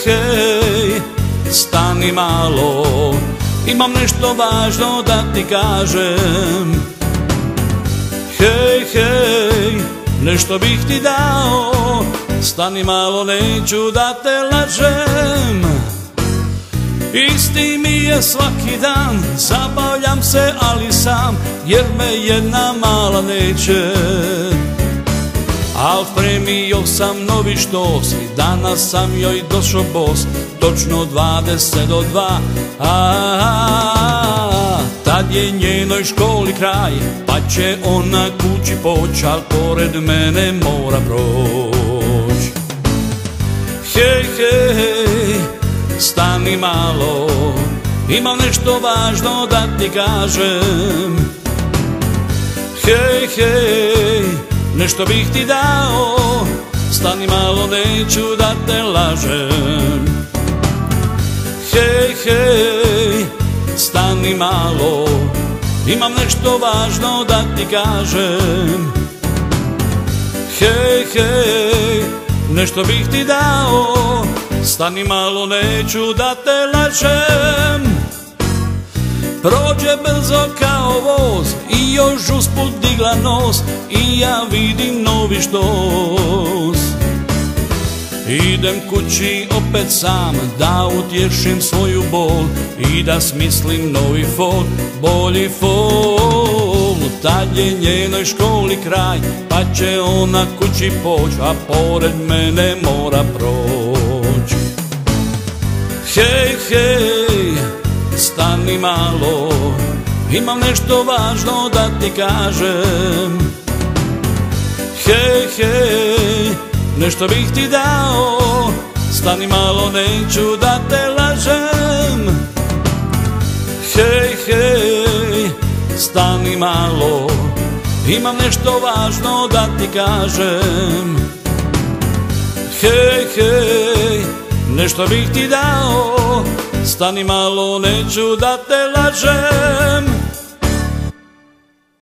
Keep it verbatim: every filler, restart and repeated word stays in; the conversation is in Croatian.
hej, stani malo, imam nešto važno da ti kažem. Hej, hej, nešto bih ti dao, stani malo, neću da te lažem. Isti mi je svaki dan, zabavljam se ali sam, jer me jedna mala neće. Al spremio sam novi štos i danas sam joj došao bos, točno dvadeset do dva, a tad je njenoj školi kraj, pa će ona kući poć, al pored mene mora proć. Hej, hej, stani malo, imam nešto važno da ti kažem. Hej, hej, nešto bih ti dao, stani malo, neću da te lažem. Hej, hej, stani malo, imam nešto važno da ti kažem. Hej, hej, nešto bih ti dao, stani malo, neću da te lažem. Prođe brzo kao voz i još usput digla nos i ja vidim novi štos. Idem kući opet sam da utješim svoju bol i da smislim novi fol, bolji fol. Tad je njenoj školi kraj, pa će ona kući poć, a pored mene mora proć. Hej, hej, stani malo, imam nešto važno da ti kažem. Hej, hej, nešto bih ti dao, stani malo, neću da te lažem. Hej, hej, stani malo, imam nešto važno da ti kažem. Hej, hej, nešto bih ti dao, stani malo, neću da te lažem.